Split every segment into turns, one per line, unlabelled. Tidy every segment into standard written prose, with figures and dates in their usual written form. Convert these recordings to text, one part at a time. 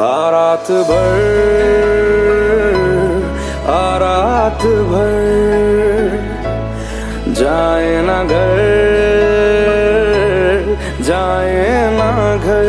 रात भर, रात भर, जाए ना घर, जाए ना घर।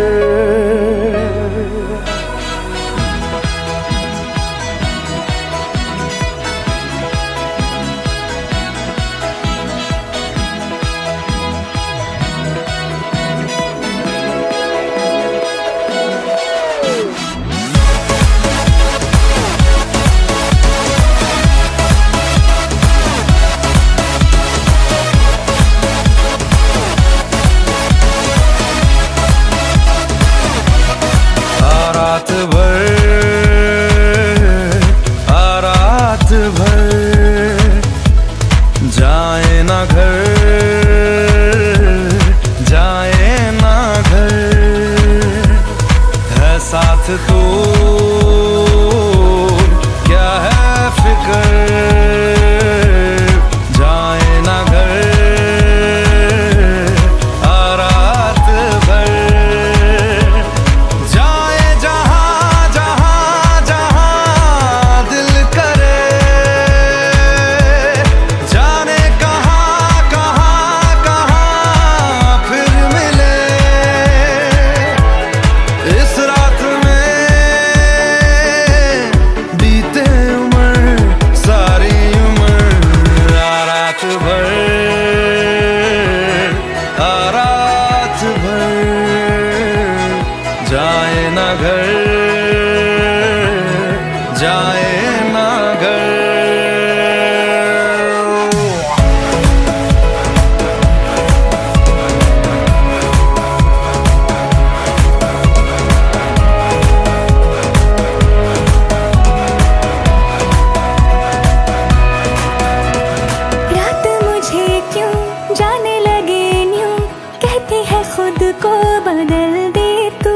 रात भर, रात भर, जाए ना घर, जाए ना घर। है साथ तो क्या है फिक्र, जाए ना घर, रात भर। जाए ना घर, जाए ना घर।
रात मुझे क्यों जाने लगे न्यूं, कहती है खुद को बदल दे तू।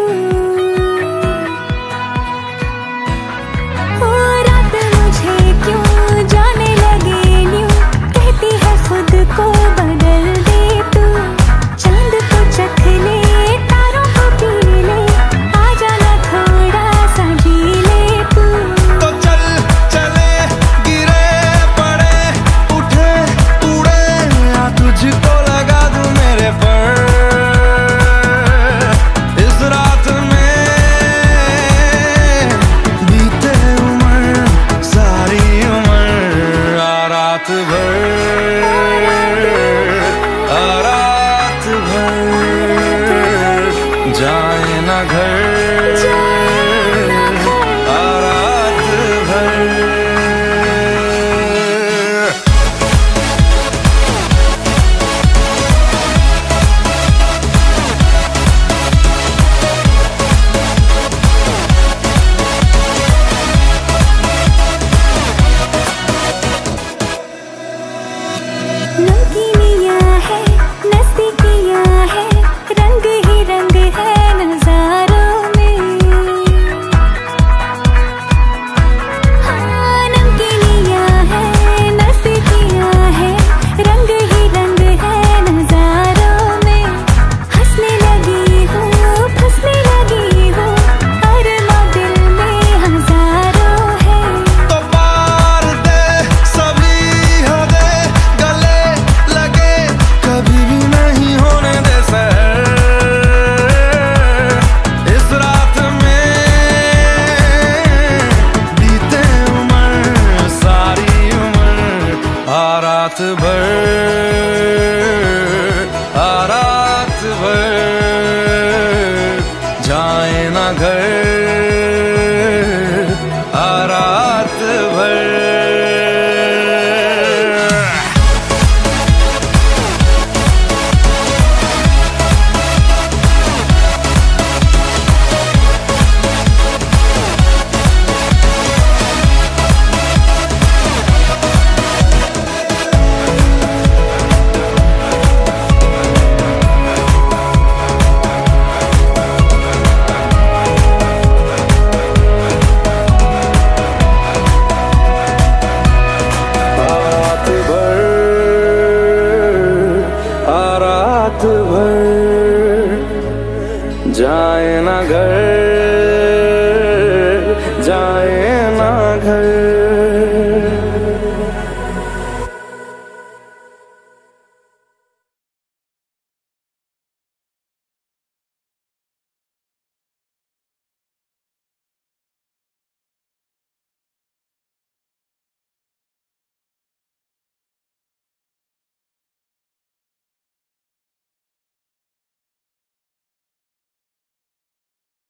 रात भर, रात भर, जाए ना घर, रात भर।
नमकीनियाँ है, नज़दीकियाँ है, रंग ही रंग है नज़ारों में। हाँ, नमकीनियाँ है, नज़दीकियाँ है, रंग ही रंग है नज़ारों में। हंसने लगी हूँ, फंसने लगी हूँ, अरमा दिल में हज़ारों है।
तो पार दे सभी हो दे, गले लगे कभी भी नहीं होने दे सहर। इस रात में बीते उम्र, सारी उम्र, रात भर, रात भर, जाए ना घर, रात भर। रात भर, जाए ना घर।